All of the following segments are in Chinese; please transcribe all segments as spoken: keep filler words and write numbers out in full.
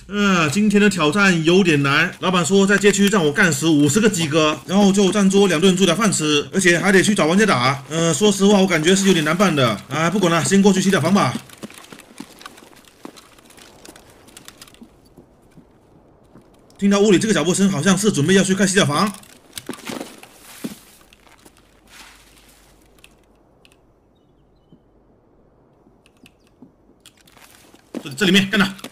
呃，今天的挑战有点难。老板说在街区让我干死五十个鸡哥，然后就占桌两顿猪脚饭吃，而且还得去找玩家打。呃，说实话，我感觉是有点难办的。啊，不管了，先过去洗点房吧。听到屋里这个脚步声，好像是准备要去开洗脚房。这这里面干他！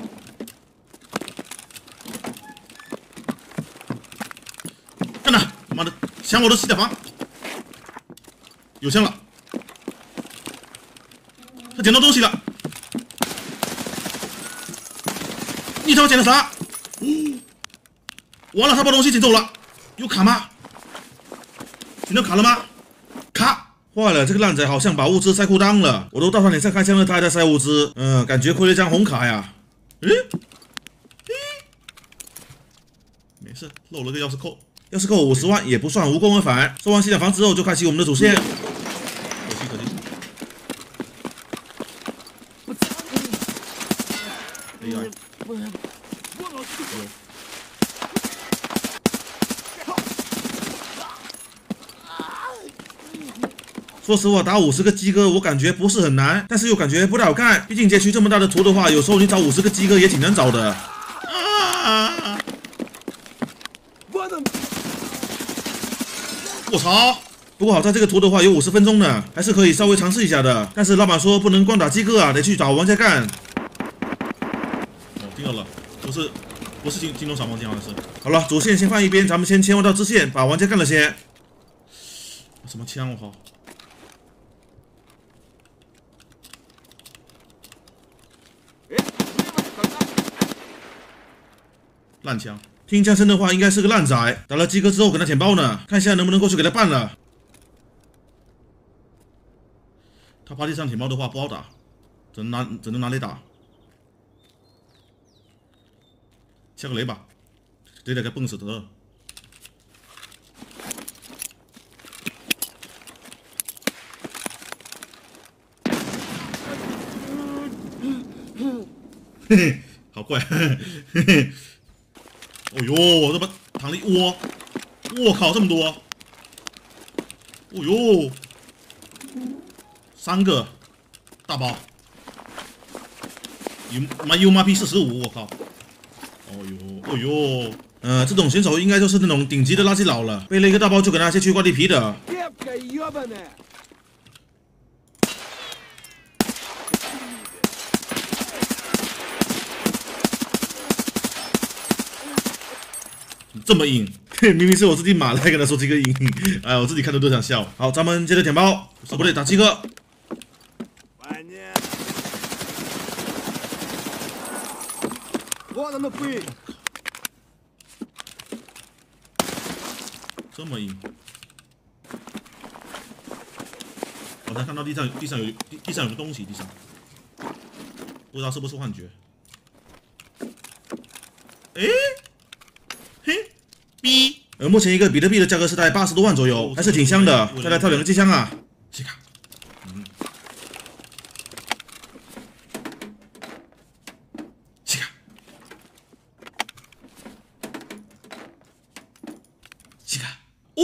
干他！妈的，抢我的洗脚房！有枪了，他捡到东西了。你他妈捡的啥？完了，他把东西捡走了。有卡吗？捡到卡了吗？卡！坏了，这个烂仔好像把物资塞裤裆了。我都到他脸上开枪了，他还在塞物资。嗯，感觉亏了张红卡呀。嗯，嗯，没事，漏了个钥匙扣。钥匙扣五十万也不算无功而返。收完洗脚房之后，就开启我们的主线。可惜可惜。我操！哎呀！我我老师。说实话，打五十个鸡哥，我感觉不是很难，但是又感觉不太好看。毕竟街区这么大的图的话，有时候你找五十个鸡哥也挺难找的。啊！我操！不过好在这个图的话有五十分钟呢，还是可以稍微尝试一下的。但是老板说不能光打鸡哥啊，得去找玩家干。哦，听到了，不是不是金金龙闪光剑，好像是。好了，主线先放一边，咱们先切换到支线，把玩家干了先。什么枪？我靠！烂枪，听枪声的话，应该是个烂仔。打了鸡哥之后，给他舔包呢，看一下能不能过去给他办了。他趴地上舔包的话不好打，只能拿只能拿雷打。下个雷吧，得得给蹦死得。嘿嘿，好怪，嘿嘿。哦呦，我他妈躺了一窝！我靠，这么多！哦呦，三个大包，有妈 U 妈 P 四十五，我靠！哦呦，哦呦，呃，这种选手应该就是那种顶级的垃圾佬了，背了一个大包就给他先去挂地皮的。这么硬，明明是我自己码来跟他说这个硬，哎，我自己看着都想笑。好，咱们接着舔包，哦不对，打鸡哥。这么硬，好像看到地上地上有地地上有个东西，地上不知道是不是幻觉。哎，嘿。B， 呃，目前一个比特币的价格是在八十多万左右，还是挺香的。再来套两个机枪啊，西卡，嗯，西卡，西卡，哦，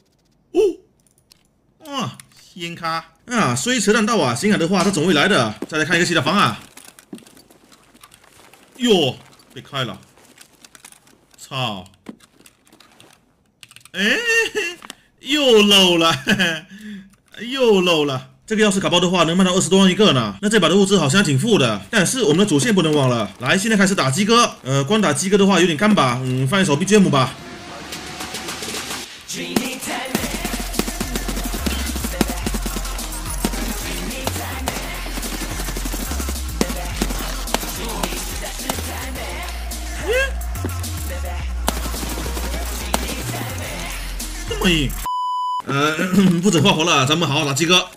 哦，啊，烟卡啊，虽迟但到啊，心海的话他总会来的。再来看一个洗脚房啊，哟，被开了，操！哎，又漏了，呵呵又漏了。这个要是卡包的话，能卖到二十多万一个呢。那这把的物资好像挺富的，但是我们的主线不能忘了。来，现在开始打鸡哥。呃，光打鸡哥的话有点干吧，嗯，放一首 B G M 吧。这么硬，呃，不整花活了，咱们好好打鸡哥。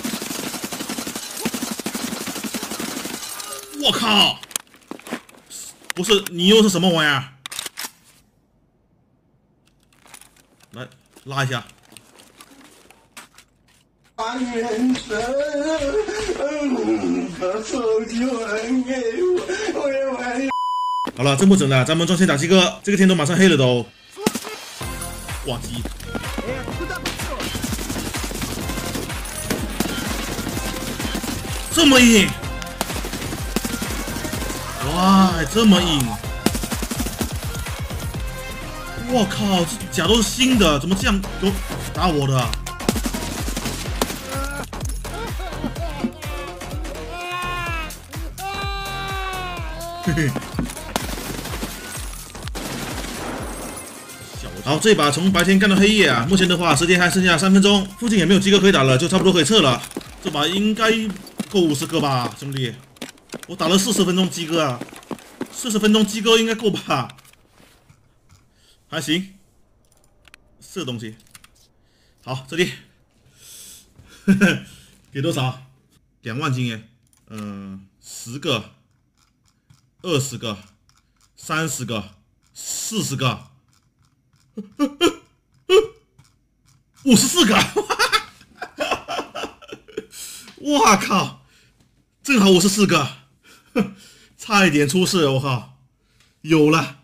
我靠！不是你又是什么玩意儿？来拉一下。把眼神，嗯，把手机还给我，我也玩。 好了，真不整了，咱们专线打鸡哥，这个天都马上黑了都。挂机。这么硬！哇，这么硬！我靠，这甲都是新的，怎么这样都打我的、啊？嘿嘿。好，这一把从白天干到黑夜啊！目前的话，时间还剩下三分钟，附近也没有鸡哥可以打了，就差不多可以撤了。这把应该够五十个吧，兄弟！我打了四十分钟鸡哥啊，四十分钟鸡哥应该够吧？还行，这东西好，这里，呵呵，给多少？两万经验，嗯，十个，二十个，三十个，四十个。五十四个，哇靠！正好五十四个，差一点出事，我靠！有了，